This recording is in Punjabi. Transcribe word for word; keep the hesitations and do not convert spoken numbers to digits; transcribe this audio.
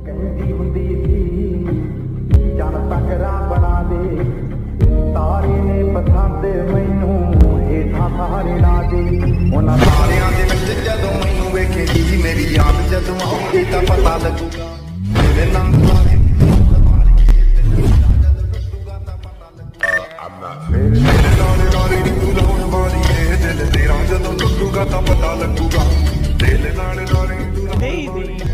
ਕਹਿੰਦੀ ਹੁੰਦੀ ਸੀ ਜਨ ਤਕਰਾ ਬਣਾ ਦੇ ਤਾਰੇ ਨੇ ਪਸੰਦ ਮੈਨੂੰ ਹੇਠਾਂ ਸਾਰੇ ਲਾ ਦੇ ਉਹਨਾਂ ਤਾਰਿਆਂ ਦੇ ਵਿੱਚ ਜਦੋਂ ਮੈਨੂੰ ਵੇਖੇਗੀ ਮੇਰੀ ਯਾਦ ਜਦੋਂ ਆਉਂਦੀ ਤਾਂ ਪਤਾ ਲੱਗੂਗਾ ਮੇਰੇ ਨਾਮ ਤਾਰੇ ਮੇਰੇ ਨਾਲੇ ਨਾਲੇ ਤੂੰ ਲਾਉਣ ਵਾਲੀ ਏ ਦਿਲ ਤੇਰਾ ਜਦੋਂ ਟੁੱਟੂਗਾ ਤਾਂ ਪਤਾ ਲੱਗੂਗਾ ਦਿਲ ਨਾਲੇ ਨਾਲੇ ਤੂੰ